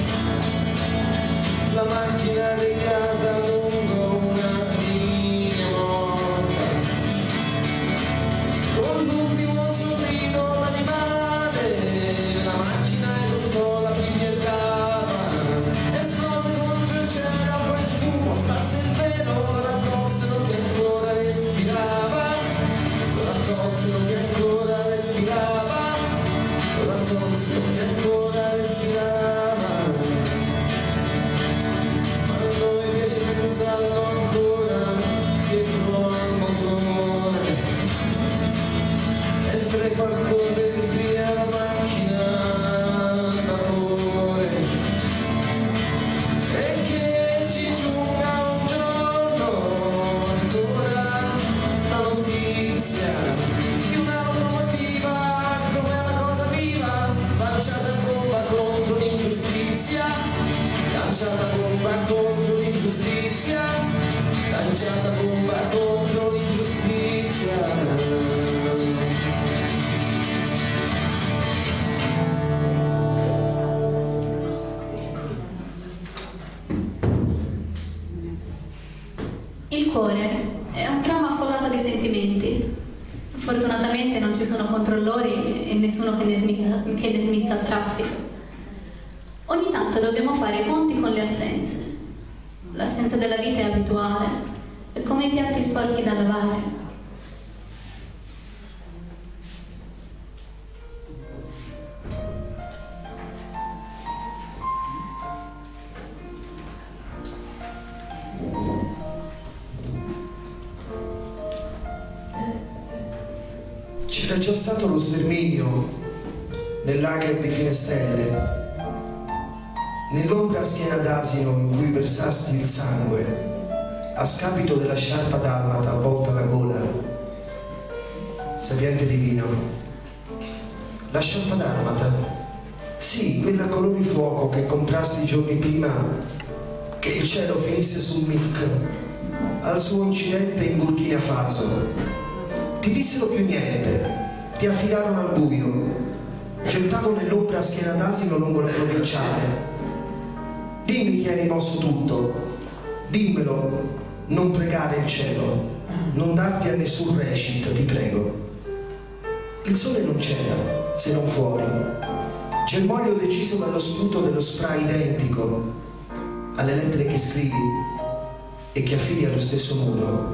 la macchina deviata lungo una linea morta, con l'ultimo sorriso l'animale, la macchina eruttò, la bigliellava, esplose contro il cielo, poi il fumo sparse il velo, raccolsero che ancora respirava, raccolsero che ancora respirava, raccolsero che ancora respirava. Ma a noi piace pensarlo ancora dietro al motore, mentre fa correre via la macchina a vapore, e che ci giunga un giorno ancora la notizia di una locomotiva come una cosa viva, lanciata a bomba contro l'ingiustizia, lanciata a bomba contro l'ingiustizia, lanciata a bomba contro l'ingiustizia. Il cuore è un dramma affollato di sentimenti. Fortunatamente non ci sono controllori e nessuno che ne smista il traffico. Ogni tanto dobbiamo fare i conti con le assenze. L'assenza della vita è abituale, è come i piatti sporchi da lavare. C'era già stato lo sterminio nel lager di Finestelle, nell'ombra a schiena d'asino in cui versasti il sangue, a scapito della sciarpa dalmata avvolta alla gola. Sapiente divino, la sciarpa dalmata, sì, quella a color di fuoco che comprasti giorni prima che il cielo finisse sul Mick al suo incidente in Burkina Faso. Ti dissero più niente, ti affidarono al buio, gettato nell'ombra a schiena d'asino lungo le provinciale. Dimmi che hai rimosso tutto, dimmelo, non pregare il cielo, non darti a nessun recit, ti prego. Il sole non c'era, se non fuori, germoglio deciso dallo sputo dello spray identico alle lettere che scrivi e che affidi allo stesso muro.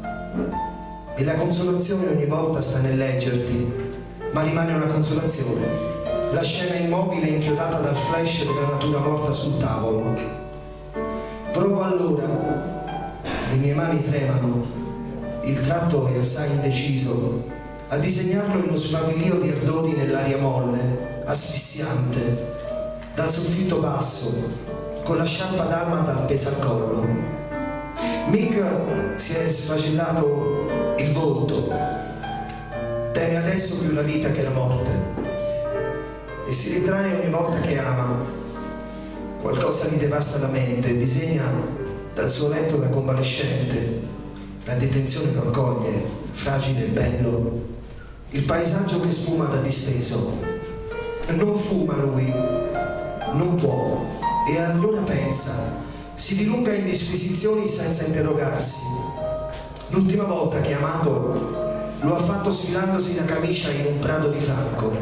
E la consolazione ogni volta sta nel leggerti, ma rimane una consolazione. La scena immobile inchiodata dal flash della natura morta sul tavolo. Provo allora, le mie mani tremano, il tratto è assai indeciso, a disegnarlo in uno sfavillio di ardori nell'aria molle, asfissiante, dal soffitto basso, con la sciarpa dalmata appesa al collo. Mick si è sfacellato il volto, teme adesso più la vita che la morte e si ritrae ogni volta che ama. Qualcosa gli devasta la mente e disegna dal suo letto da convalescente. La detenzione lo accoglie, fragile e bello, il paesaggio che sfuma da disteso. Non fuma lui, non può, e allora pensa, si dilunga in disquisizioni senza interrogarsi. L'ultima volta che ha amato lo ha fatto sfilandosi la camicia in un prato di fango.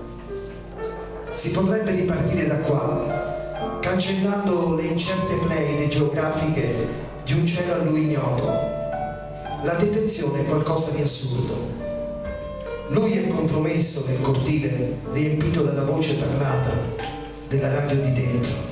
Si potrebbe ripartire da qua, cancellando le incerte pleide geografiche di un cielo a lui ignoto. La detenzione è qualcosa di assurdo. Lui è compromesso nel cortile, riempito dalla voce parlata della radio di dentro.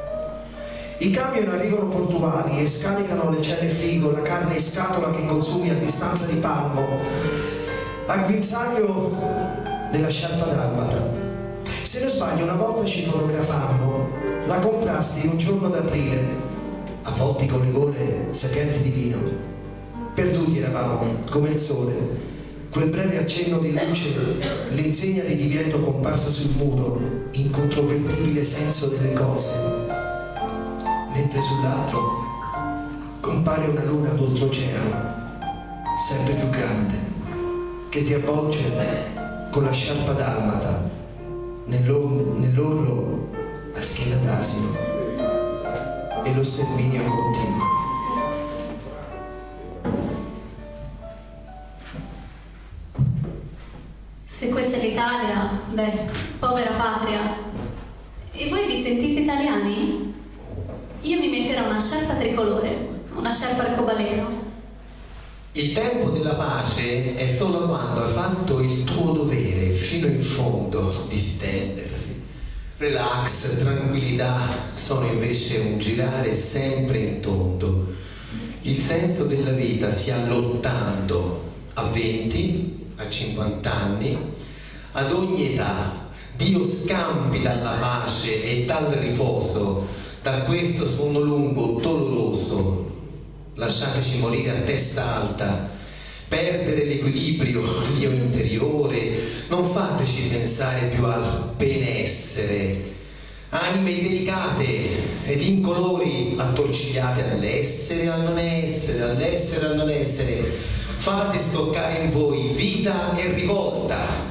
I camion arrivano portuali e scaricano le celle figo, la carne in scatola che consumi a distanza di palmo, al guinzaglio della sciarpa dalmata. Se non sbaglio, una volta ci fotografammo, la comprasti in un giorno d'aprile, avvolti con le gole sapiente di vino. Perduti eravamo, come il sole, quel breve accenno di luce, l'insegna di divieto comparsa sul muro, incontrovertibile senso delle cose. Mentre sull'altro compare una luna d'oltreoceano, sempre più grande, che ti avvolge con la sciarpa dalmata, nell'orlo a schiena d'asino e lo sterminio continuo. Se questa è l'Italia, beh, povera patria. E voi vi sentite italiani? Io mi metterò una sciarpa tricolore, una sciarpa arcobaleno. Il tempo della pace è solo quando hai fatto il tuo dovere fino in fondo, distendersi. Relax, tranquillità sono invece un girare sempre in tondo. Il senso della vita si ha lottando a 20, a 50 anni, ad ogni età. Dio scampi dalla pace e dal riposo, da questo sonno lungo, doloroso. Lasciateci morire a testa alta, perdere l'equilibrio mio interiore, non fateci pensare più al benessere. Anime delicate ed incolori attorcigliate all'essere e al non essere, all'essere e al non essere, fate stoccare in voi vita e rivolta.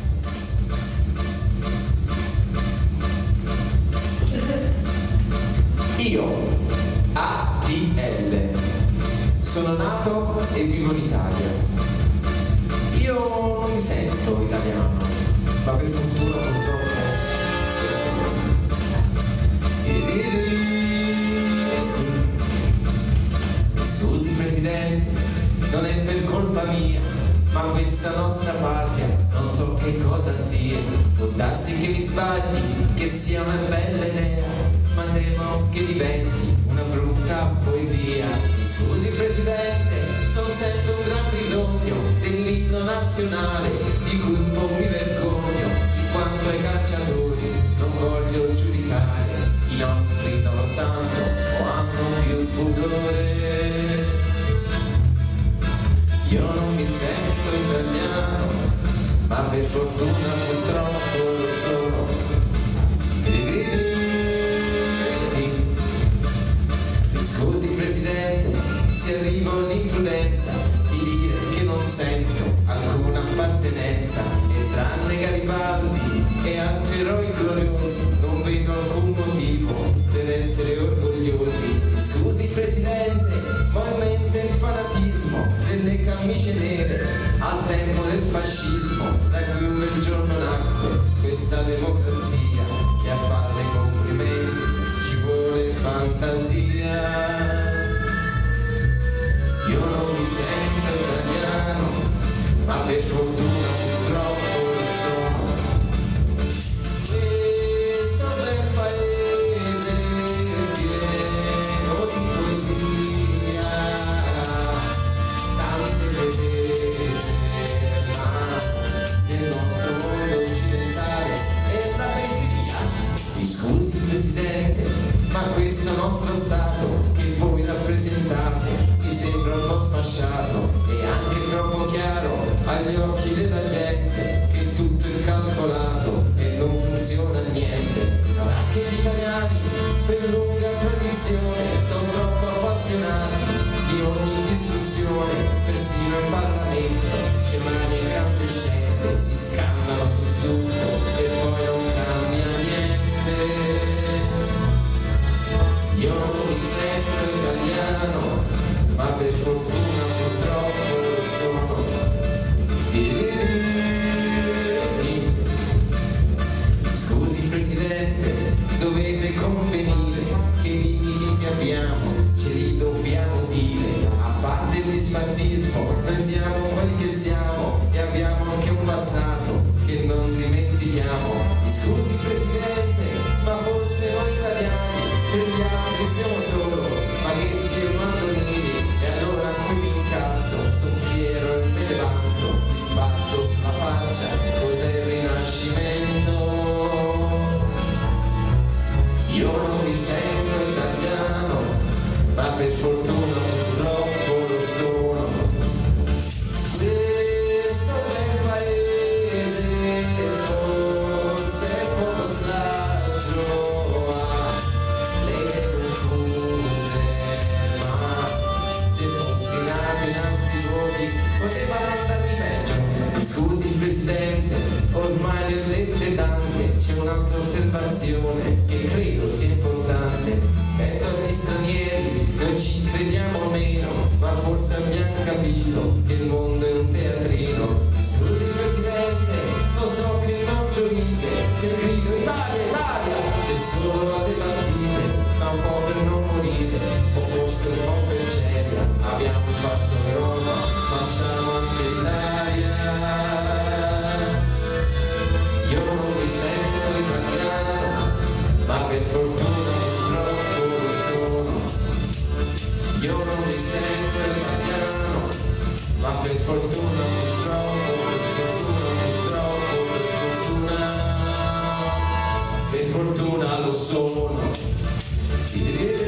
Io, ADL, sono nato e vivo in Italia. Io non mi sento italiano, ma per fortuna purtroppo scusi Presidente, non è per colpa mia, ma questa nostra patria non so che cosa sia. Può darsi che mi sbagli, che sia una bella idea, ma temo che diventi una brutta poesia. Scusi Presidente, non sento un gran bisogno dell'inno nazionale, di cui un po' mi vergogno, di quanto ai calciatori non voglio giudicare. I nostri non lo sanno o hanno più pudore. Io non mi sento italiano, ma per fortuna purtroppo lo sono. Scusi Presidente, se arrivo all'imprudenza di dire che non sento alcuna appartenenza, e tranne Garibaldi e altri eroi gloriosi non vedo alcun motivo per essere orgogliosi. Scusi Presidente, ho in mente il fanatismo delle camicie nere al tempo del fascismo, da cui un bel giorno nacque questa democrazia, che a farle complimenti ci vuole fantasia. Io non mi sento italiano, ma per fortuna purtroppo lo sono. Questo bel paese pieno di poesia, tante pretese, ma nel nostro mondo occidentale è la periferia. Mi scusi Presidente, ma questo nostro Stato che voi rappresentate mi sembra un po' sfasciato e anche troppo chiaro agli occhi della gente, che tutto è calcolato e non funziona niente. Ma anche gli italiani, per lunga tradizione, sono troppo appassionati di ogni discussione, persino in Parlamento c'è mani incandescenti, si scandalo su tutto e poi non cambia niente. Io non mi sento italiano, ma per fortuna purtroppo lo sono. Scusi Presidente, dovete convenire che i limiti che abbiamo ce li dobbiamo dire. A parte il disfattismo, noi siamo Scusi Presidente, ormai ne ho dette tante, c'è un'altra osservazione che credo sia importante. Rispetto agli stranieri noi ci crediamo meno, ma forse abbiamo capito che il mondo è un teatrino. Scusi Presidente, lo so che non gioite, se grido Italia, Italia, c'è solo alle partite, ma un po' per non morire, o forse un po' per ceria. Abbiamo fatto Roma, facciamo anche l'Italia. Io non mi sento italiano, ma per fortuna purtroppo lo sono. Io non mi sento italiano, ma per fortuna purtroppo, per fortuna lo sono.